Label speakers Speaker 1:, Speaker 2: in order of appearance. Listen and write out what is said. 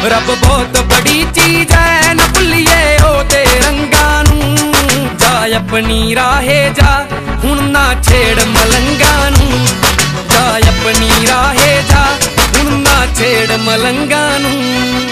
Speaker 1: रब बहुत बड़ी चीज है, न भुलिए ओदे रंगां नूं। जा अपनी राहे जा, हुण ना छेड़ मलंगां नूं। जा अपनी राहे जा, हुण ना छेड़ मलंगां नूं।